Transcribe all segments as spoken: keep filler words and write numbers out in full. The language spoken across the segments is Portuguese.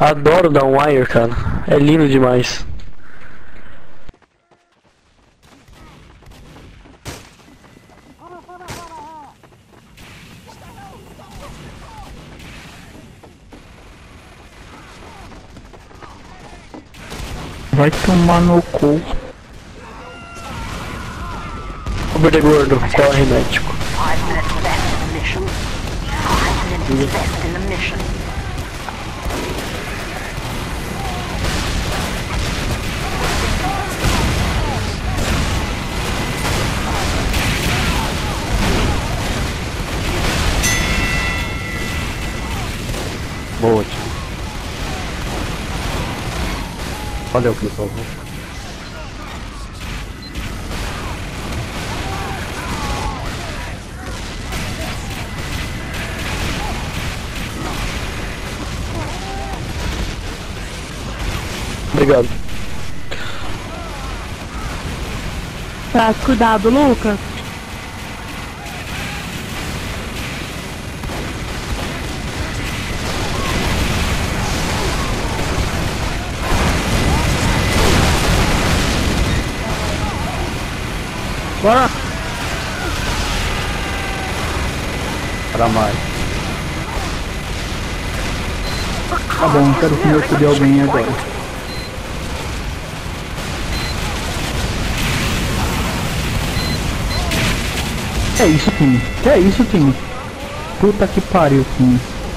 Adoro dar um wire, cara. É lindo demais. Vai tomar no cu. Over de gordo, corre médico. Boa, tio. Valeu, pessoal. Obrigado. Tá, cuidado, Lucas. Bora! Pra mais. Tá bom, quero que eu foder alguém agora. Que é isso, time? Que é isso, time? Puta que pariu, time.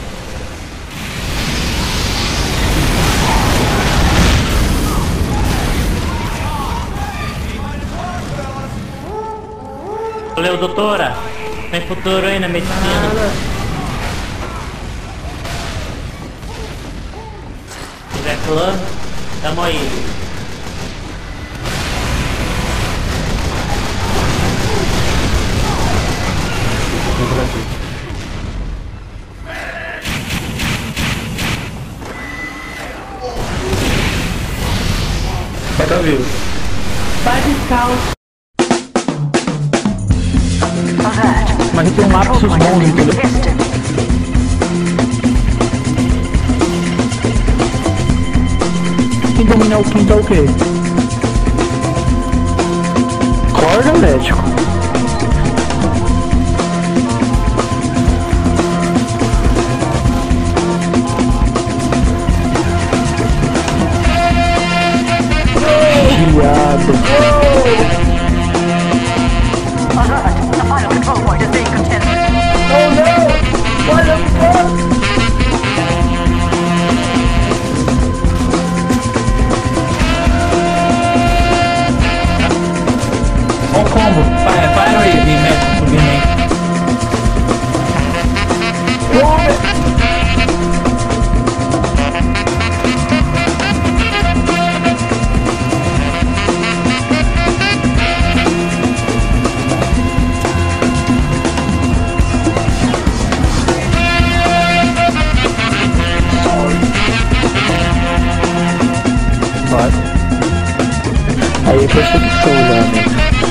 Valeu, doutora. Tem futuro aí na medicina. Se tiver clã, tamo aí. Vai tá vivo. Vai descalço. Mas tem um lapsos bons, entendeu? Quem domina o quinto é o quê? Corda, médico. Viado. Oh no! What the fuck? Ó o combo. Para, para aí, e mete subindo aí. Aí percepção já, né?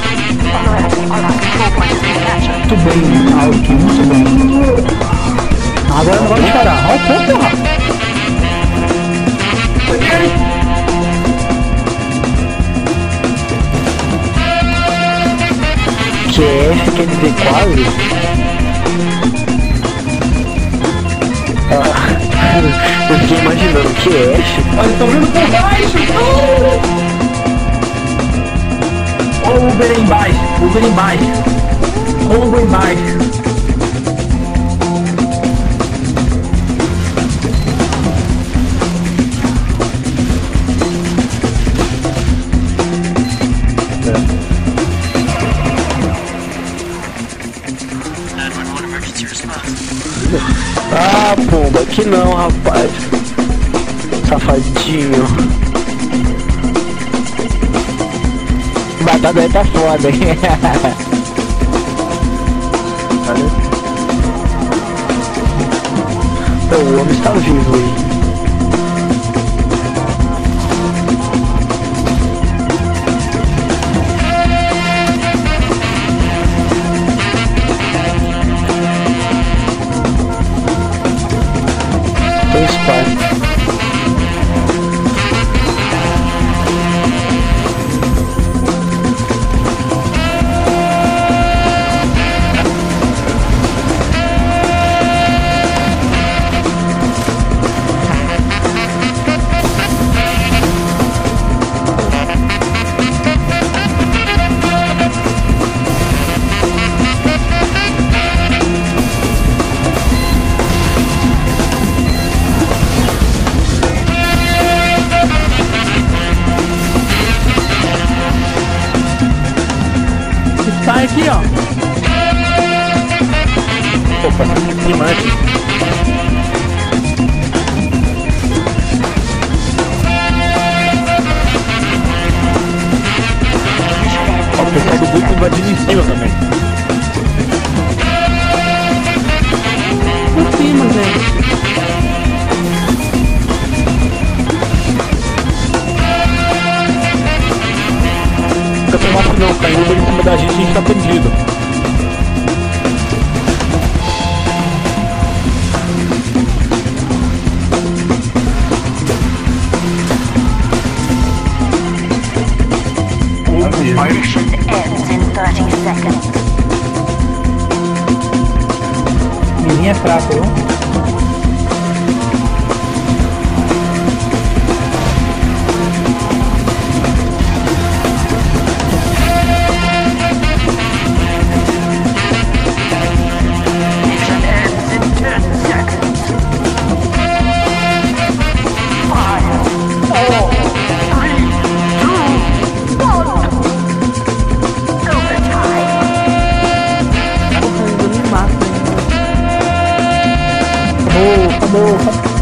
Muito bem, Alto, muito bem. Agora não vai chorar. Olha o ponto, porra. Que é F, quer dizer quase? Ah, eu fiquei imaginando que é F. Olha, tô vendo por baixo. Ó o Uber embaixo, Uber embaixo. Combo embaixo. Ah, pomba, que não, rapaz. Safadinho. Batata aí tá foda, hein? O homem está vivo aí. Tem spy. em cima antes. Ó, o pessoal do grupo invadindo em cima também. Por cima, gente. Fica tão fácil não, caindo em cima da gente, a gente tá perdido. Mission ends in thirty seconds. Mirinha é fraco, viu? Mission ends in ten seconds. Five, four, three, two, one. Tá indo no máximo ainda. Acabou, acabou, acabou.